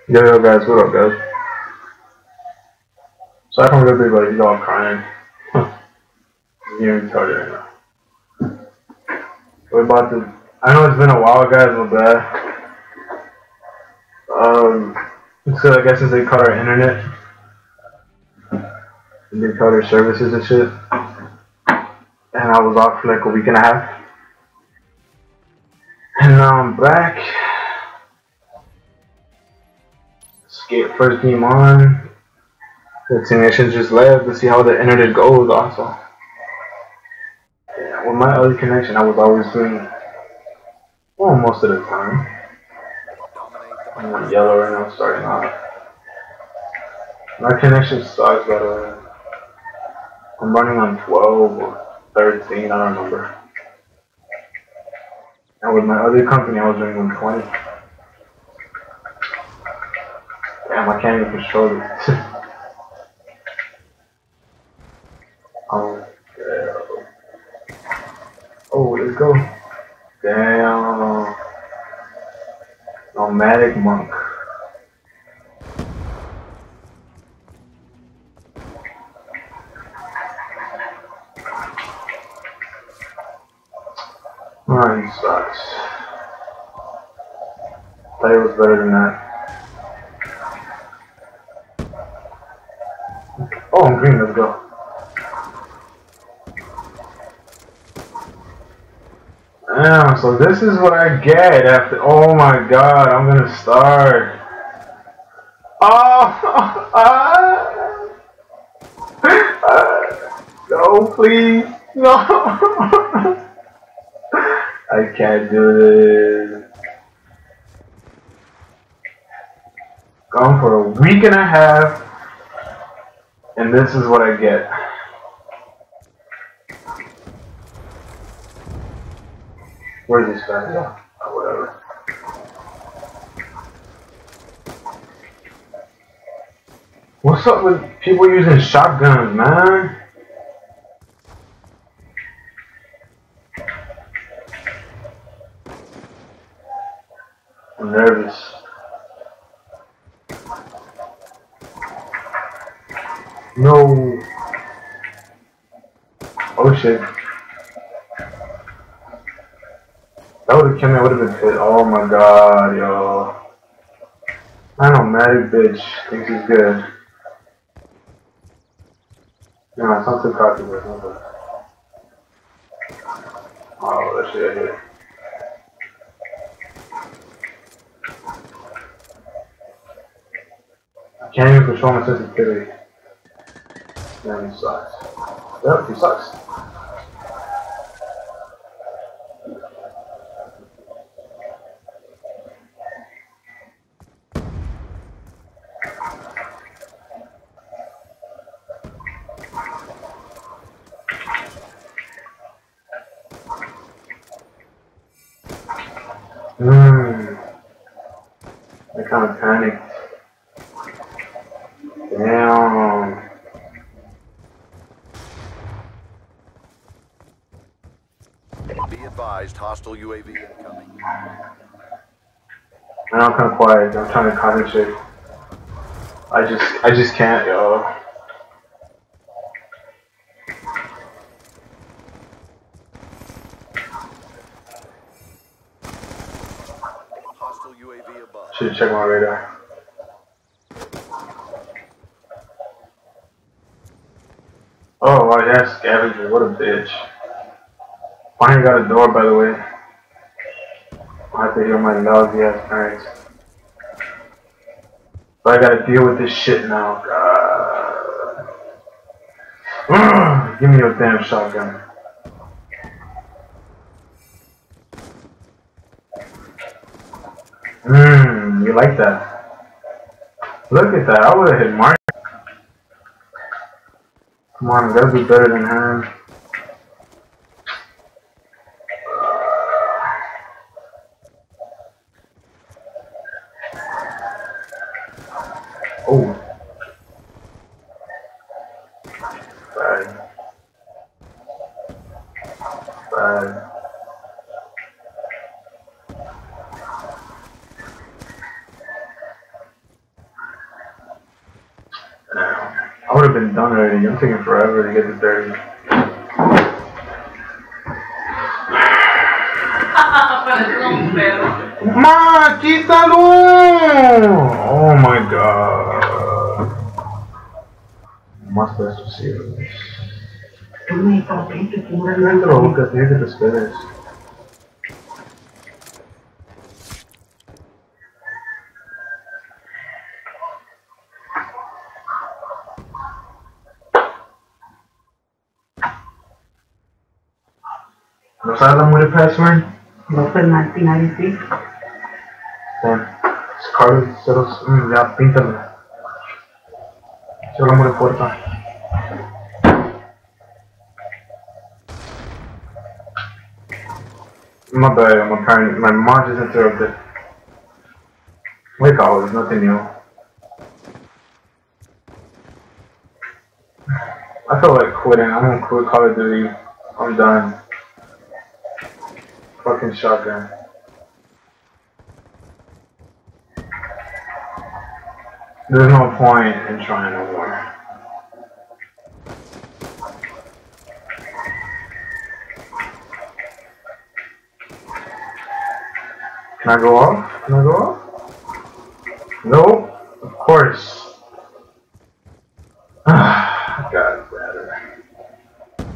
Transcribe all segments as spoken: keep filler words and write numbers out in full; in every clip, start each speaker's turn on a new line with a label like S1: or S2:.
S1: Yo, yo, guys, what up, guys? Sorry from everybody, he's all crying. You're retarded right now. We're about to. I know it's been a while, guys, but bad. Um, so I guess since they cut our internet, and they cut our services and shit, and I was off for like a week and a half, and now I'm back. Skate first game on. The technician just left to see how the internet goes, also. Yeah, with my other connection, I was always doing, well, most of the time. I'm on yellow right now, starting off. My connection sucks, by the way. I'm running on twelve or thirteen, I don't remember. And with my other company, I was running on twenty. Damn, I can't even control it. Oh, yeah. Oh, let's go. Damn. Nomadic monk. Oh, he sucks. Thought it was better than that. Oh, I'm green, let's go. Damn, so this is what I get after. Oh my god, I'm gonna start. Oh, uh, uh, no, please, no. I can't do this. Gone for a week and a half, and this is what I get. Where's this guy? Yeah, oh, whatever. What's up with people using shotguns, man? I'm nervous. No. Oh shit. That would have killed me, I would have been hit. Oh my god, yo. I know, Maddie bitch thinks he's good. No, it's not too cocky, but no good. Oh, that shit I hit. I can't even control my sensitivity. Man, he sucks. Yep, he sucks. Mmm. I kind of panicked. Damn.
S2: Be advised, hostile U A V incoming.
S1: And I'm kind of quiet. I'm trying to concentrate. I just, I just can't, yo.
S2: Hostile U A V above.
S1: Should check my radar. Oh, wow, yeah, scavenger. What a bitch. Finally got a door, by the way. I have to hear my lousy ass parents. But I gotta deal with this shit now. God. Give me your damn shotgun. Mmm, you like that? Look at that. I would have hit Mark. Come on, gotta be better than him. Oh. Bad. Bad. would have been done already. I'm taking forever to get this dirty. Ma, quítalo! Oh my god. Más de eso sí. No lo buscas, tienes que te esperes. ¿No sabes la muerte password?
S3: No, pues nineteen ninety-three.
S1: Damn. Scarlet, ceros, mm, ya, píntalo. Solo me puerta. My bad, I'm trying. My mom just interrupted. Wake up, there's nothing new. I feel like quitting. I'm gonna quit Call of Duty. I'm done. Fucking shotgun. There's no point in trying no more. Can I go off? Can I go off? No, of course. God damn it.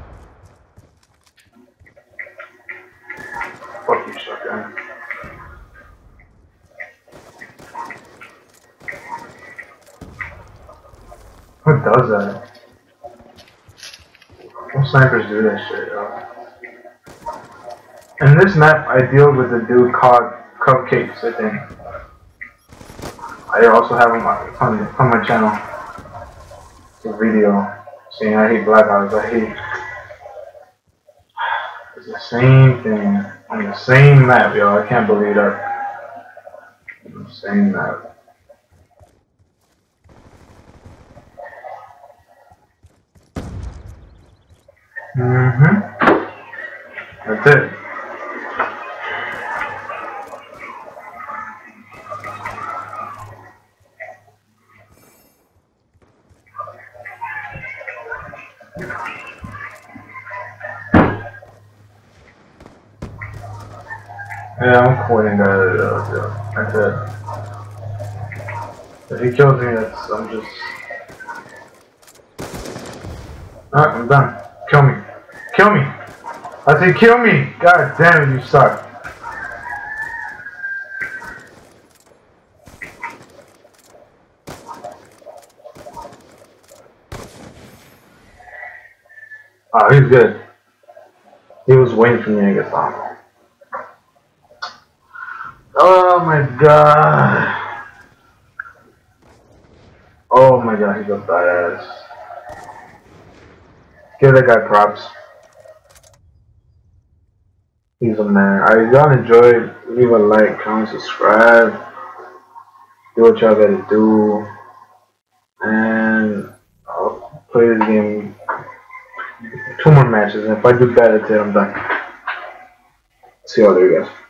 S1: Fuck you, shotgun. Who does that? What snipers do that shit, yo? In this map, I deal with a dude called Cupcakes, I think. I also have him on, on my channel. It's a video saying I hate Black Ops. I hate. It's the same thing on the same map, yo. I can't believe that. The same map. Mm-hmm. That's it. Yeah, I'm quitting that. That's it. If he kills me, that's I'm just. Alright, I'm done. Kill me. Kill me. I say kill me. God damn it, you suck. Oh, he's good. He was waiting for me to get down. Oh my god. Oh my god, he's a badass. Give that guy props. He's a man. Alright, y'all enjoyed. Leave a like, comment, subscribe. Do what y'all gotta do. And I'll play this game. Two more matches. And if I do bad, that's it. I'm done. See y'all later, guys.